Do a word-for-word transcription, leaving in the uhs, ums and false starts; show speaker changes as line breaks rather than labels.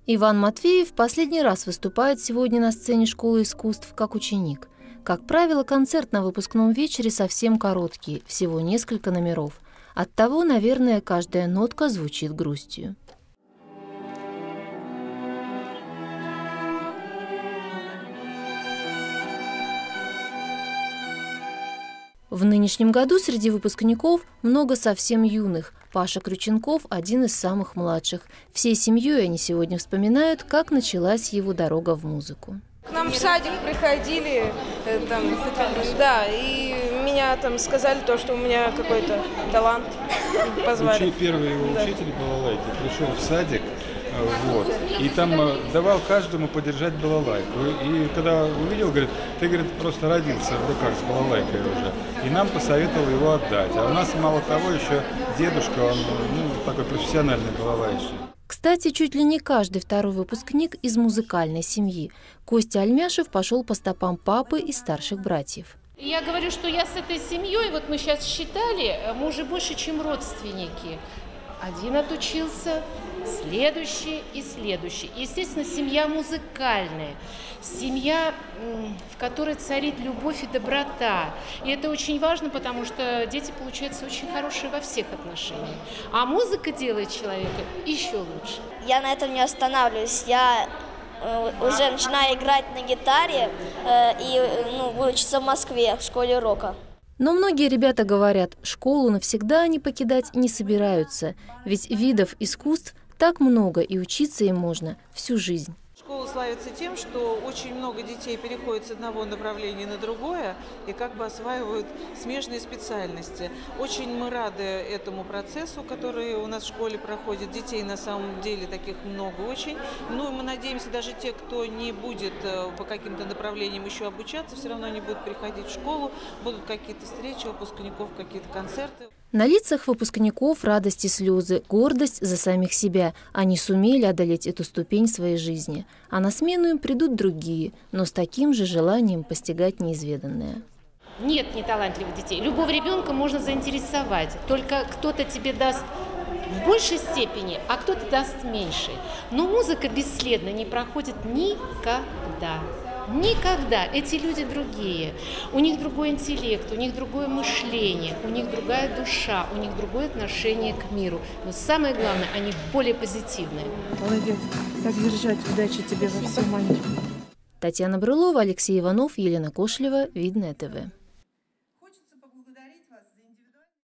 Иван Матвеев последний раз выступает сегодня на сцене школы искусств как ученик. Как правило, концерт на выпускном вечере совсем короткий, всего несколько номеров. Оттого, наверное, каждая нотка звучит грустью. В нынешнем году среди выпускников много совсем юных. Паша Крюченков – один из самых младших. Всей семьей они сегодня вспоминают, как началась его дорога в музыку.
К нам в садик приходили, там, да, и меня там сказали то, что у меня какой-то талант, позвали.
Учи, первый его да. учитель балалайки пришел в садик, вот, и там давал каждому подержать балалайку. И когда увидел, говорит, ты, говорит, просто родился в руках с балалайкой уже. И нам посоветовал его отдать. А у нас, мало того, еще дедушка, он ну, такой профессиональный балалайщик.
Кстати, чуть ли не каждый второй выпускник из музыкальной семьи. Костя Альмяшев пошел по стопам папы и старших братьев.
Я говорю, что я с этой семьей, вот мы сейчас считали, мы уже больше, чем родственники. Один отучился, следующий и следующий. Естественно, семья музыкальная, семья, в которой царит любовь и доброта. И это очень важно, потому что дети, получаются, очень хорошие во всех отношениях. А музыка делает человека еще лучше.
Я на этом не останавливаюсь. Я э, уже начинаю играть на гитаре э, и ну, буду учиться в Москве, в школе рока.
Но многие ребята говорят, школу навсегда они покидать не собираются, ведь видов искусств так много, и учиться им можно всю жизнь.
Школа славится тем, что очень много детей переходят с одного направления на другое и как бы осваивают смежные специальности. Очень мы рады этому процессу, который у нас в школе проходит. Детей на самом деле таких много очень. Ну и мы надеемся, даже те, кто не будет по каким-то направлениям еще обучаться, все равно они будут приходить в школу, будут какие-то встречи выпускников, какие-то концерты.
На лицах выпускников радость и слезы, гордость за самих себя. Они сумели одолеть эту ступень своей жизни. А на смену им придут другие, но с таким же желанием постигать неизведанное.
Нет неталантливых детей. Любого ребенка можно заинтересовать. Только кто-то тебе даст в большей степени, а кто-то даст меньше. Но музыка бесследно не проходит никогда. Никогда. Эти люди другие. У них другой интеллект, у них другое мышление, у них другая душа, у них другое отношение к миру. Но самое главное, они более позитивные.
Молодец. Так держать. Удачи тебе во всем, Манечка.
Татьяна Брылова, Алексей Иванов, Елена Кошлева. Видное ТВ.